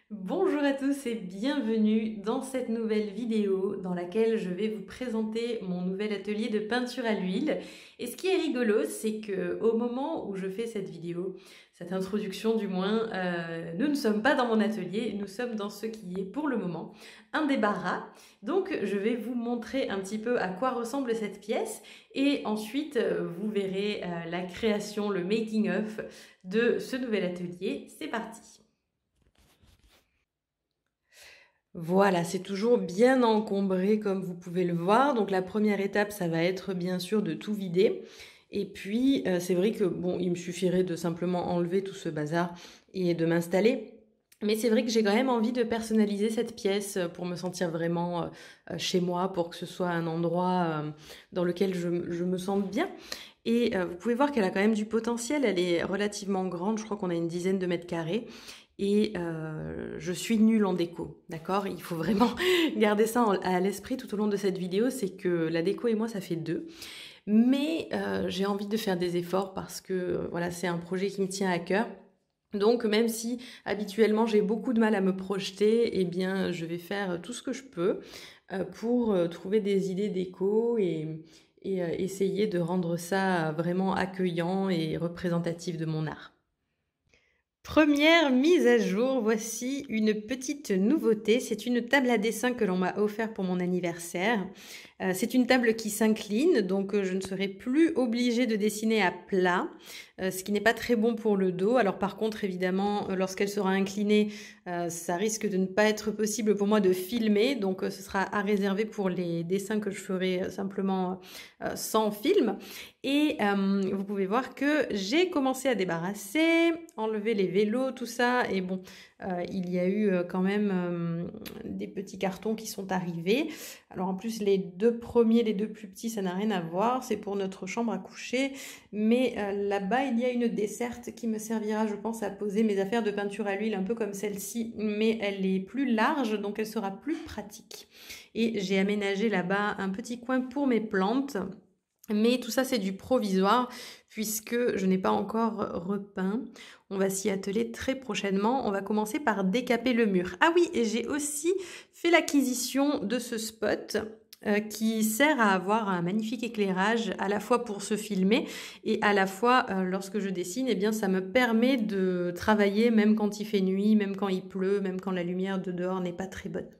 Bonjour à tous et bienvenue dans cette nouvelle vidéo dans laquelle je vais vous présenter mon nouvel atelier de peinture à l'huile. Et ce qui est rigolo, c'est que au moment où je fais cette vidéo, cette introduction du moins, nous ne sommes pas dans mon atelier, nous sommes dans ce qui est pour le moment un débarras. Donc je vais vous montrer un petit peu à quoi ressemble cette pièce et ensuite vous verrez la création, le making of de ce nouvel atelier. C'est parti! Voilà, c'est toujours bien encombré comme vous pouvez le voir. Donc la première étape, ça va être bien sûr de tout vider. Et puis, c'est vrai que bon, il me suffirait de simplement enlever tout ce bazar et de m'installer. Mais c'est vrai que j'ai quand même envie de personnaliser cette pièce pour me sentir vraiment chez moi, pour que ce soit un endroit dans lequel je me sente bien. Et vous pouvez voir qu'elle a quand même du potentiel, elle est relativement grande, je crois qu'on a une dizaine de mètres carrés. Et je suis nulle en déco, d'accord? Il faut vraiment garder ça à l'esprit tout au long de cette vidéo, c'est que la déco et moi, ça fait deux. Mais j'ai envie de faire des efforts parce que voilà, c'est un projet qui me tient à cœur. Donc même si habituellement j'ai beaucoup de mal à me projeter, eh bien je vais faire tout ce que je peux pour trouver des idées déco et essayer de rendre ça vraiment accueillant et représentatif de mon art. Première mise à jour, voici une petite nouveauté. C'est une table à dessin que l'on m'a offert pour mon anniversaire. C'est une table qui s'incline, donc je ne serai plus obligée de dessiner à plat, ce qui n'est pas très bon pour le dos. Alors par contre, évidemment, lorsqu'elle sera inclinée, ça risque de ne pas être possible pour moi de filmer, donc ce sera à réserver pour les dessins que je ferai simplement sans film. Et vous pouvez voir que j'ai commencé à débarrasser, enlever les vélos, tout ça. Et bon, il y a eu quand même des petits cartons qui sont arrivés. Alors en plus, les deux premiers, les deux plus petits, ça n'a rien à voir. C'est pour notre chambre à coucher. Mais là-bas, il y a une desserte qui me servira, je pense, à poser mes affaires de peinture à l'huile, un peu comme celle-ci. Mais elle est plus large, donc elle sera plus pratique. Et j'ai aménagé là-bas un petit coin pour mes plantes. Mais tout ça, c'est du provisoire puisque je n'ai pas encore repeint. On va s'y atteler très prochainement. On va commencer par décaper le mur. Ah oui, et j'ai aussi fait l'acquisition de ce spot qui sert à avoir un magnifique éclairage à la fois pour se filmer et à la fois lorsque je dessine, eh bien, ça me permet de travailler même quand il fait nuit, même quand il pleut, même quand la lumière de dehors n'est pas très bonne.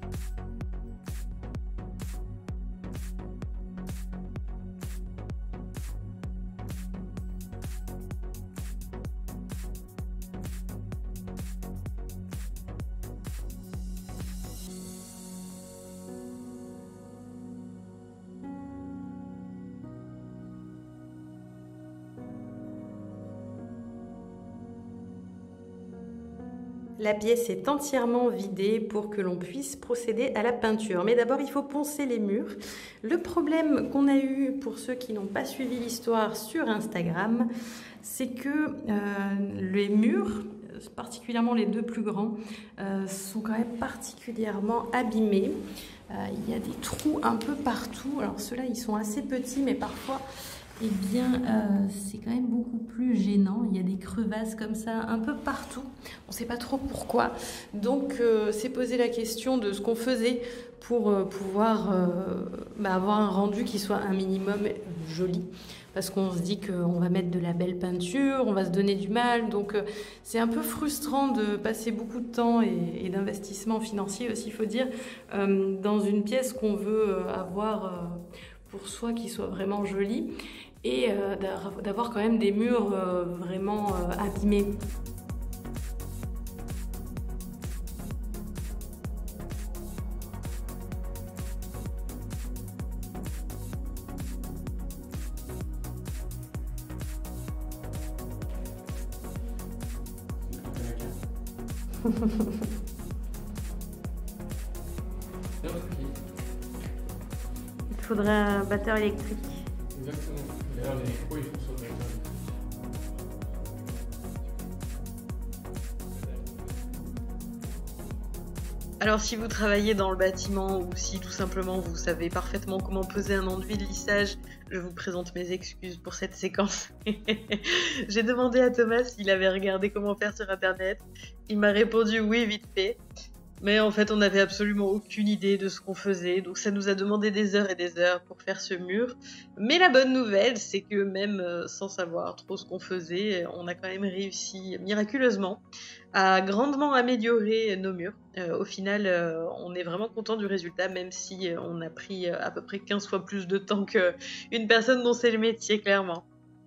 La pièce est entièrement vidée pour que l'on puisse procéder à la peinture. Mais d'abord, il faut poncer les murs. Le problème qu'on a eu pour ceux qui n'ont pas suivi l'histoire sur Instagram, c'est que les murs, particulièrement les deux plus grands, sont quand même particulièrement abîmés. Il y a des trous un peu partout. Alors ceux-là, ils sont assez petits, mais parfois... eh bien, c'est quand même beaucoup plus gênant. Il y a des crevasses comme ça un peu partout. On ne sait pas trop pourquoi. Donc, c'est poser la question de ce qu'on faisait pour pouvoir avoir un rendu qui soit un minimum joli. Parce qu'on se dit qu'on va mettre de la belle peinture, on va se donner du mal. Donc, c'est un peu frustrant de passer beaucoup de temps et d'investissement financier aussi, il faut dire, dans une pièce qu'on veut avoir pour soi qui soit vraiment jolie. Et d'avoir quand même des murs vraiment abîmés. Il faudrait un batteur électrique. Exactement. D'ailleurs, les micros, ils font ça. Alors si vous travaillez dans le bâtiment ou si tout simplement vous savez parfaitement comment poser un enduit de lissage, je vous présente mes excuses pour cette séquence. J'ai demandé à Thomas s'il avait regardé comment faire sur internet. Il m'a répondu oui vite fait. Mais en fait on n'avait absolument aucune idée de ce qu'on faisait, donc ça nous a demandé des heures et des heures pour faire ce mur. Mais la bonne nouvelle, c'est que même sans savoir trop ce qu'on faisait, on a quand même réussi miraculeusement à grandement améliorer nos murs. Au final, on est vraiment content du résultat, même si on a pris à peu près 15 fois plus de temps qu'une personne dont c'est le métier, clairement.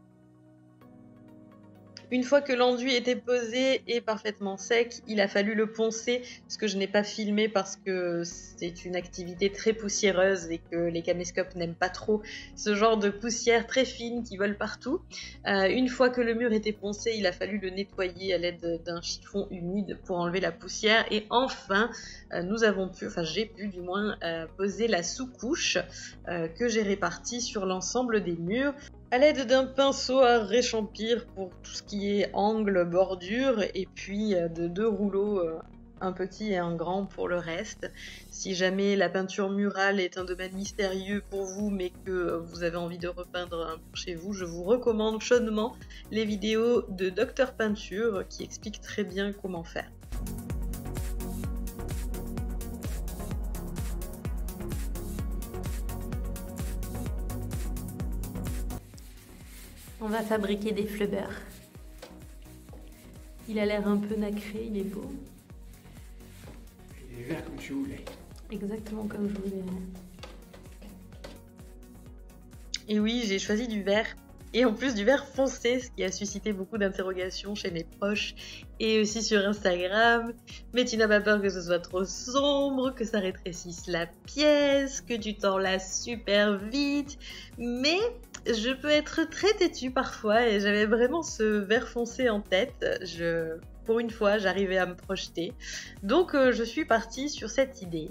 Une fois que l'enduit était posé et parfaitement sec, il a fallu le poncer, ce que je n'ai pas filmé parce que c'est une activité très poussiéreuse et que les caméscopes n'aiment pas trop ce genre de poussière très fine qui vole partout. Une fois que le mur était poncé, il a fallu le nettoyer à l'aide d'un chiffon humide pour enlever la poussière. Et enfin, j'ai pu du moins poser la sous-couche que j'ai répartie sur l'ensemble des murs, à l'aide d'un pinceau à réchampir pour tout ce qui est angle, bordure, et puis de 2 rouleaux, un petit et un grand pour le reste. Si jamais la peinture murale est un domaine mystérieux pour vous, mais que vous avez envie de repeindre un mur chez vous, je vous recommande chaudement les vidéos de Dr Peinture qui expliquent très bien comment faire. On va fabriquer des fleurs. Il a l'air un peu nacré, il est beau. Il est vert comme tu voulais. Exactement comme je voulais. Et oui, j'ai choisi du vert. Et en plus du vert foncé, ce qui a suscité beaucoup d'interrogations chez mes proches et aussi sur Instagram. Mais tu n'as pas peur que ce soit trop sombre, que ça rétrécisse la pièce, que tu t'enlaces super vite. Mais je peux être très têtue parfois et j'avais vraiment ce vert foncé en tête. Pour une fois, j'arrivais à me projeter. Donc je suis partie sur cette idée,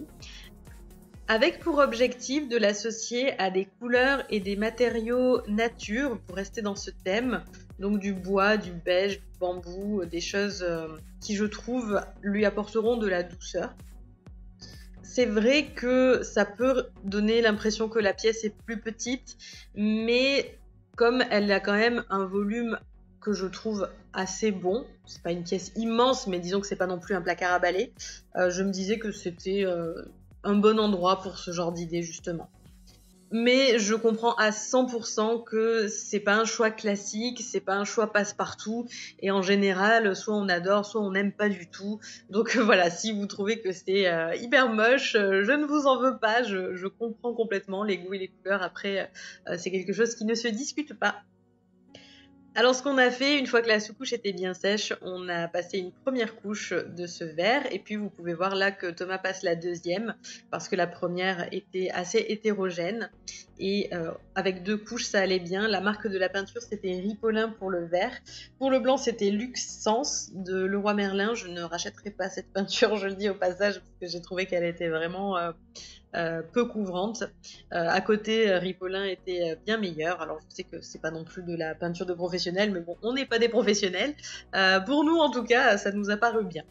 avec pour objectif de l'associer à des couleurs et des matériaux nature pour rester dans ce thème, donc du bois, du beige, du bambou, des choses qui je trouve lui apporteront de la douceur. C'est vrai que ça peut donner l'impression que la pièce est plus petite, mais comme elle a quand même un volume que je trouve assez bon, c'est pas une pièce immense, mais disons que c'est pas non plus un placard à balai, je me disais que c'était un bon endroit pour ce genre d'idée justement. Mais je comprends à 100% que c'est pas un choix classique, c'est pas un choix passe-partout, et en général, soit on adore, soit on n'aime pas du tout. Donc voilà, si vous trouvez que c'est hyper moche, je ne vous en veux pas, je comprends complètement les goûts et les couleurs. Après, c'est quelque chose qui ne se discute pas. Alors ce qu'on a fait, une fois que la sous-couche était bien sèche, on a passé une première couche de ce vert, et puis vous pouvez voir là que Thomas passe la deuxième, parce que la première était assez hétérogène, et avec 2 couches ça allait bien. La marque de la peinture c'était Ripolin pour le vert, pour le blanc c'était Luxence de Leroy Merlin. Je ne rachèterai pas cette peinture, je le dis au passage, parce que j'ai trouvé qu'elle était vraiment peu couvrante. À côté, Ripolin était bien meilleur. Alors je sais que c'est pas non plus de la peinture de professionnel, mais bon, on n'est pas des professionnels. Pour nous en tout cas, ça nous a paru bien.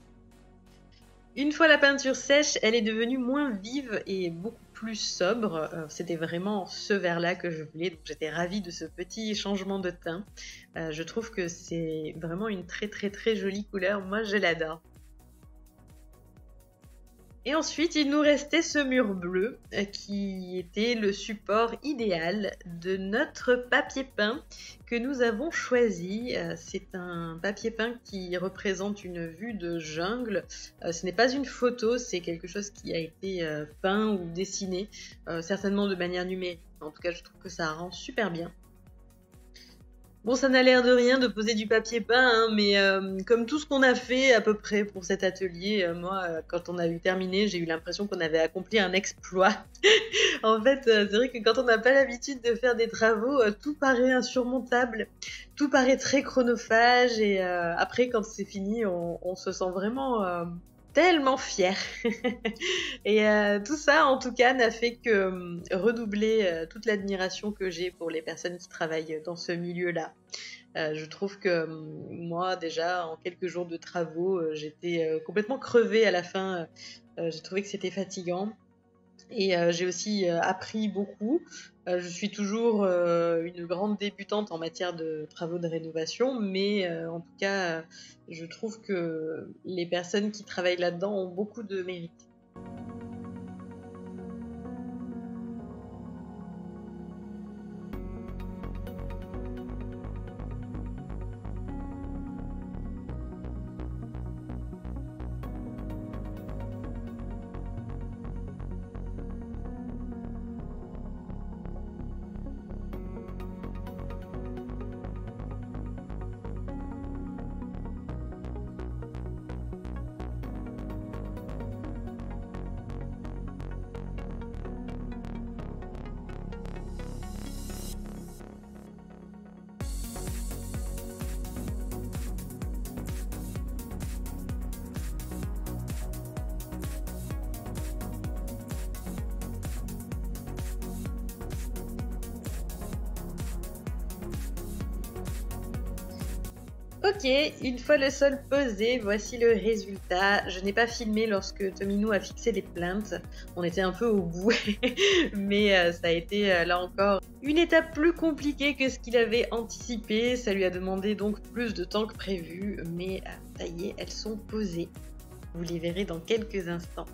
Une fois la peinture sèche, elle est devenue moins vive et beaucoup plus sobre. C'était vraiment ce vert-là que je voulais, donc j'étais ravie de ce petit changement de teint. Je trouve que c'est vraiment une très très très jolie couleur, moi je l'adore. Et ensuite, il nous restait ce mur bleu qui était le support idéal de notre papier peint que nous avons choisi. C'est un papier peint qui représente une vue de jungle. Ce n'est pas une photo, c'est quelque chose qui a été peint ou dessiné, certainement de manière numérique. En tout cas, je trouve que ça rend super bien. Bon, ça n'a l'air de rien de poser du papier peint, hein, mais comme tout ce qu'on a fait à peu près pour cet atelier, moi, quand on a eu terminé, j'ai eu l'impression qu'on avait accompli un exploit. En fait, c'est vrai que quand on n'a pas l'habitude de faire des travaux, tout paraît insurmontable, tout paraît très chronophage, et après, quand c'est fini, on se sent vraiment tellement fière. Et tout ça, en tout cas, n'a fait que redoubler toute l'admiration que j'ai pour les personnes qui travaillent dans ce milieu-là. Je trouve que moi déjà en quelques jours de travaux, j'étais complètement crevée à la fin. J'ai trouvé que c'était fatigant. Et j'ai aussi appris beaucoup. Je suis toujours une grande débutante en matière de travaux de rénovation, mais en tout cas, je trouve que les personnes qui travaillent là-dedans ont beaucoup de mérite. Ok, une fois le sol posé, voici le résultat. Je n'ai pas filmé lorsque Tomino a fixé les plaintes. On était un peu au bout, mais ça a été là encore une étape plus compliquée que ce qu'il avait anticipé. Ça lui a demandé donc plus de temps que prévu, mais ça y est, elles sont posées. Vous les verrez dans quelques instants.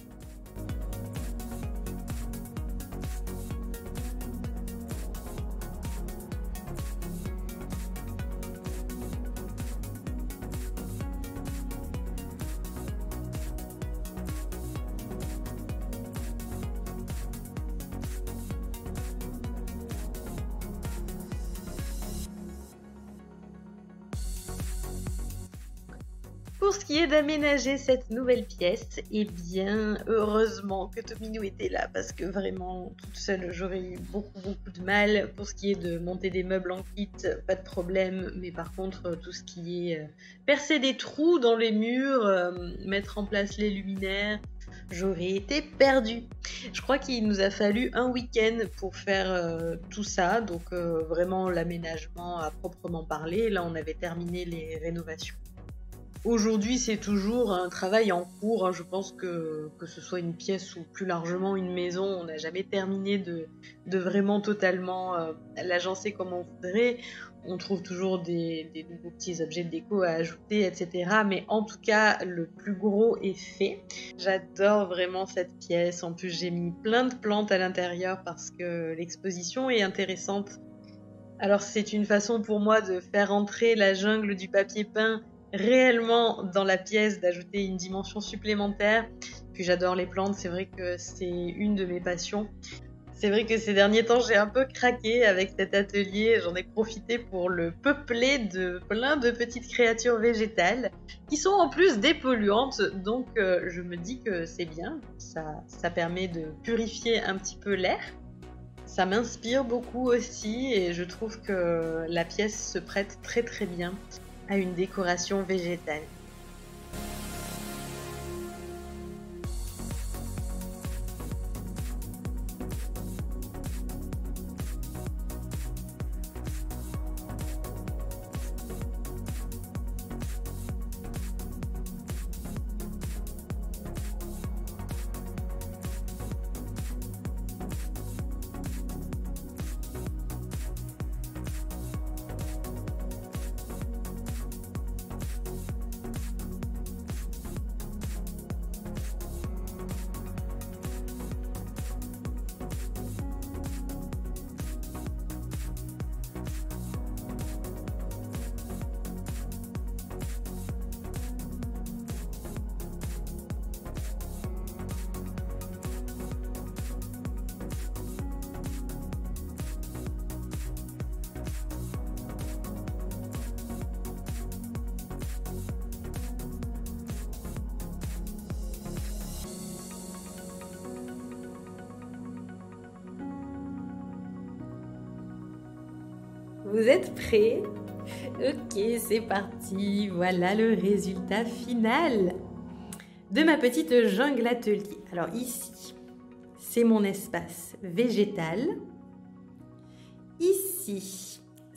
Pour ce qui est d'aménager cette nouvelle pièce, eh bien, heureusement que Tomino était là parce que vraiment, toute seule, j'aurais eu beaucoup de mal. Pour ce qui est de monter des meubles en kit, pas de problème. Mais par contre, tout ce qui est percer des trous dans les murs, mettre en place les luminaires, j'aurais été perdue. Je crois qu'il nous a fallu un week-end pour faire tout ça. Donc vraiment l'aménagement à proprement parler. Là, on avait terminé les rénovations. Aujourd'hui, c'est toujours un travail en cours. Hein. Je pense que ce soit une pièce ou plus largement une maison, on n'a jamais terminé de vraiment totalement l'agencer comme on voudrait. On trouve toujours des nouveaux petits objets de déco à ajouter, etc. Mais en tout cas, le plus gros est fait. J'adore vraiment cette pièce. En plus, j'ai mis plein de plantes à l'intérieur parce que l'exposition est intéressante. Alors, c'est une façon pour moi de faire entrer la jungle du papier peint réellement dans la pièce, d'ajouter une dimension supplémentaire. Puis j'adore les plantes, c'est vrai que c'est une de mes passions. C'est vrai que ces derniers temps, j'ai un peu craqué avec cet atelier. J'en ai profité pour le peupler de plein de petites créatures végétales qui sont en plus dépolluantes. Donc je me dis que c'est bien, ça permet de purifier un petit peu l'air. Ça m'inspire beaucoup aussi et je trouve que la pièce se prête très bien à une décoration végétale. Vous êtes prêts? Ok, c'est parti. Voilà le résultat final de ma petite jungle atelier. Alors ici, c'est mon espace végétal. Ici,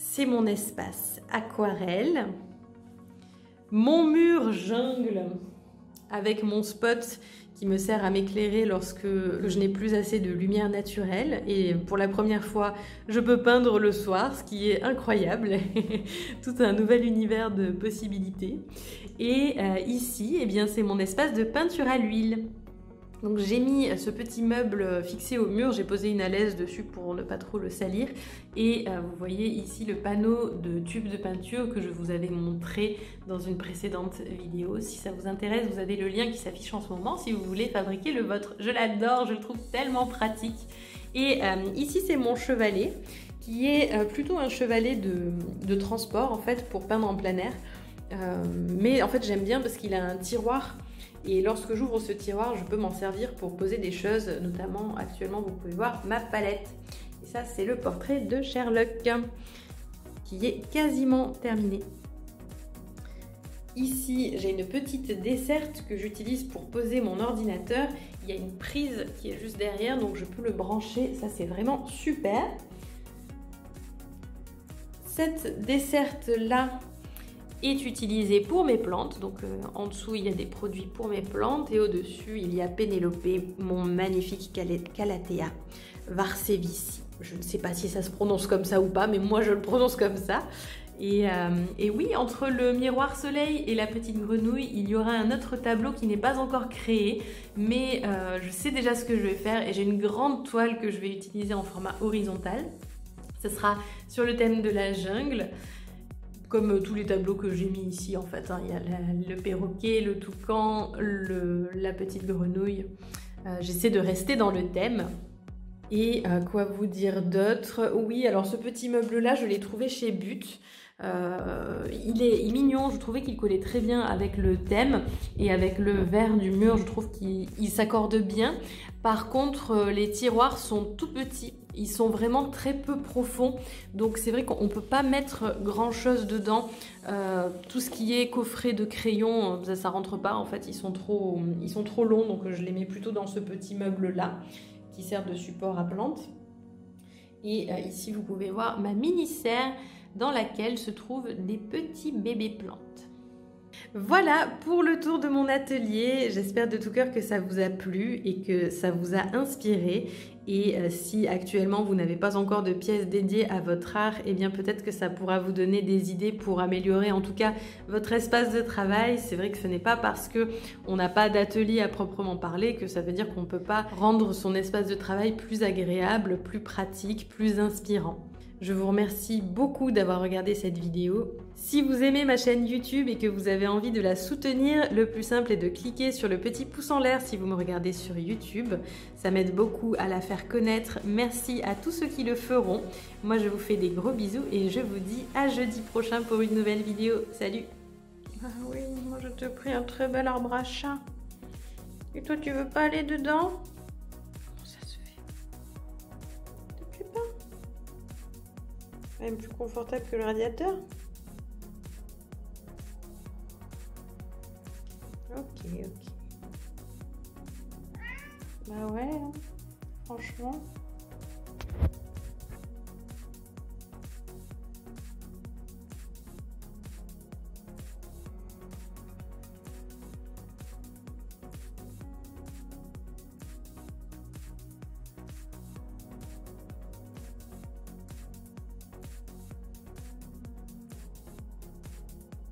c'est mon espace aquarelle. Mon mur jungle avec mon spot qui me sert à m'éclairer lorsque je n'ai plus assez de lumière naturelle. Et pour la première fois, je peux peindre le soir, ce qui est incroyable. Tout un nouvel univers de possibilités. Et ici, eh bien, c'est mon espace de peinture à l'huile. Donc j'ai mis ce petit meuble fixé au mur, j'ai posé une alaise dessus pour ne pas trop le salir. Et vous voyez ici le panneau de tube de peinture que je vous avais montré dans une précédente vidéo. Si ça vous intéresse, vous avez le lien qui s'affiche en ce moment si vous voulez fabriquer le vôtre. Je l'adore, je le trouve tellement pratique. Et ici c'est mon chevalet qui est plutôt un chevalet de transport en fait pour peindre en plein air. Mais en fait j'aime bien parce qu'il a un tiroir. Et lorsque j'ouvre ce tiroir, je peux m'en servir pour poser des choses, notamment actuellement vous pouvez voir ma palette. Et ça c'est le portrait de Sherlock qui est quasiment terminé. Ici j'ai une petite desserte que j'utilise pour poser mon ordinateur. Il y a une prise qui est juste derrière donc je peux le brancher, ça c'est vraiment super. Cette desserte là est utilisé pour mes plantes, donc en dessous il y a des produits pour mes plantes et au-dessus il y a Pénélope, mon magnifique Calathea varsevici. Je ne sais pas si ça se prononce comme ça ou pas, mais moi je le prononce comme ça. Et oui, entre le miroir soleil et la petite grenouille, il y aura un autre tableau qui n'est pas encore créé, mais je sais déjà ce que je vais faire et j'ai une grande toile que je vais utiliser en format horizontal. Ce sera sur le thème de la jungle. Comme tous les tableaux que j'ai mis ici en fait, hein. Il y a le perroquet, le toucan, la petite grenouille. J'essaie de rester dans le thème. Et quoi vous dire d'autre? Oui, alors ce petit meuble-là, je l'ai trouvé chez But. Il est mignon, je trouvais qu'il collait très bien avec le thème et avec le vert du mur, je trouve qu'il s'accorde bien. Par contre, les tiroirs sont tout petits, ils sont vraiment très peu profonds, donc c'est vrai qu'on ne peut pas mettre grand chose dedans. Tout ce qui est coffret de crayons, ça rentre pas en fait, ils sont trop longs, donc je les mets plutôt dans ce petit meuble-là qui sert de support à plantes. Et ici, vous pouvez voir ma mini-serre dans laquelle se trouvent des petits bébés plantes. Voilà pour le tour de mon atelier. J'espère de tout cœur que ça vous a plu et que ça vous a inspiré. Et si actuellement vous n'avez pas encore de pièces dédiées à votre art, eh bien peut-être que ça pourra vous donner des idées pour améliorer en tout cas votre espace de travail. C'est vrai que ce n'est pas parce qu'on n'a pas d'atelier à proprement parler que ça veut dire qu'on ne peut pas rendre son espace de travail plus agréable, plus pratique, plus inspirant. Je vous remercie beaucoup d'avoir regardé cette vidéo. Si vous aimez ma chaîne YouTube et que vous avez envie de la soutenir, le plus simple est de cliquer sur le petit pouce en l'air si vous me regardez sur YouTube. Ça m'aide beaucoup à la faire connaître. Merci à tous ceux qui le feront. Moi, je vous fais des gros bisous et je vous dis à jeudi prochain pour une nouvelle vidéo. Salut! Ah oui, moi je te prie un très bel arbre à chat. Et toi, tu veux pas aller dedans? Comment ça se fait? Tu veux pas? Même plus confortable que le radiateur. Ok. Bah ouais, hein. Franchement.